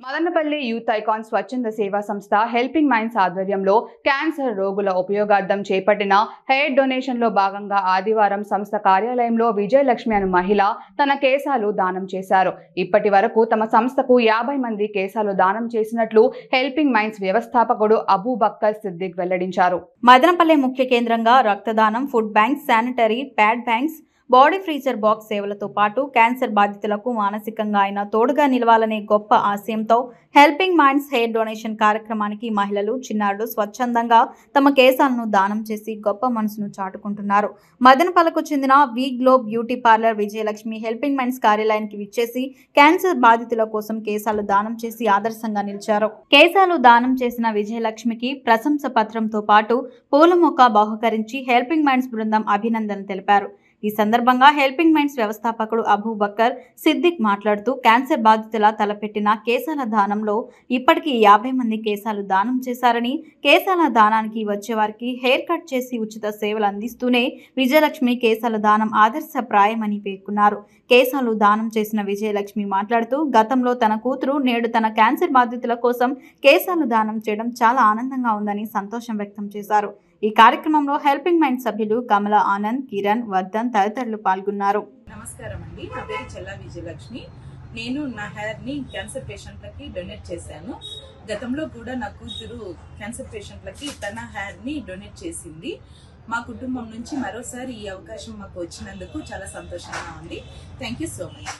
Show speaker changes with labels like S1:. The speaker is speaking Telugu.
S1: మదనపల్లి యూత్ ఐకాన్ స్వచ్ఛంద సేవా సంస్థ హెల్పింగ్ మైండ్స్ ఆధ్వర్యంలో క్యాన్సర్ రోగుల ఉపయోగార్థం చేపట్టిన హెయిర్ డొనేషన్ లో భాగంగా ఆదివారం సంస్థ కార్యాలయంలో విజయలక్ష్మి అనే మహిళ తన కేశాలు దానం చేశారు. ఇప్పటి వరకు తమ సంస్థకు 50 మంది కేశాలు దానం చేసినట్లు హెల్పింగ్ మైండ్స్ వ్యవస్థాపకుడు అబూబక్కర్ సిద్దిక్ వెల్లడించారు.
S2: మదనపల్లి ముఖ్య కేంద్రంగా రక్తదానం, food banks, sanitary pad banks, body freezer box సేవలతో పాటు క్యాన్సర్ బాధితులకు మానసికంగా అయినా తోడుగా నిలవాలనే గొప్ప ఆశయంతో హెల్పింగ్ మైండ్స్ హెయిర్ డొనేషన్ కార్యక్రమానికి మహిళలు, చిన్నారులు స్వచ్ఛందంగా తమ కేశాలను దానం చేసి గొప్ప మనసును చాటుకుంటున్నారు. మదనపల్లికు చెందిన V glow beauty parlour Vijayalakshmi helping minds కార్యాలయానికి విచ్చేసి క్యాన్సర్ బాధితుల కోసం కేశాలు దానం చేసి ఆదర్శంగా నిలిచారు. కేశాలు దానం చేసిన విజయలక్ష్మికి ప్రశంస పత్రంతో పాటు పూల మొక్క బహుకరించి హెల్పింగ్ మైండ్స్ బృందం అభినందనలు తెలిపారు. ఈ సందర్భంగా హెల్పింగ్ మైండ్స్ వ్యవస్థాపకుడు అబూబక్కర్ సిద్దిక్ మాట్లాడుతూ క్యాన్సర్ బాధితుల తలపెట్టిన కేశాల దానంలో ఇప్పటికీ 50 మంది కేశాలు దానం చేశారని, కేశాల దానానికి వచ్చేవారికి హెయిర్ కట్ చేసి ఉచిత సేవలు అందిస్తూనే విజయలక్ష్మి కేశాల దానం ఆదర్శప్రాయమని పేర్కొన్నారు. కేశాలు దానం చేసిన విజయలక్ష్మి మాట్లాడుతూ గతంలో తన కూతురు, నేడు తన క్యాన్సర్ బాధితుల కోసం కేశాలు దానం చేయడం చాలా ఆనందంగా ఉందని సంతోషం వ్యక్తం చేశారు. ఈ కార్యక్రమంలో హెల్పింగ్ మైండ్ సభ్యులు కమల, ఆనంద్, కిరణ్, వర్ధన్ తదితరులు పాల్గొన్నారు.
S3: నమస్కారం అండి, నా పేరు చెల్లా విజయలక్ష్మి. నేను నా హెయిర్ ని క్యాన్సర్ పేషెంట్లకి డొనేట్ చేశాను. గతంలో కూడా నా కూతురు క్యాన్సర్ పేషెంట్లకి తన హెయిర్ ని డొనేట్ చేసింది. మా కుటుంబం నుంచి మరోసారి ఈ అవకాశం మాకు వచ్చినందుకు చాలా సంతోషంగా ఉంది. Thank you so much.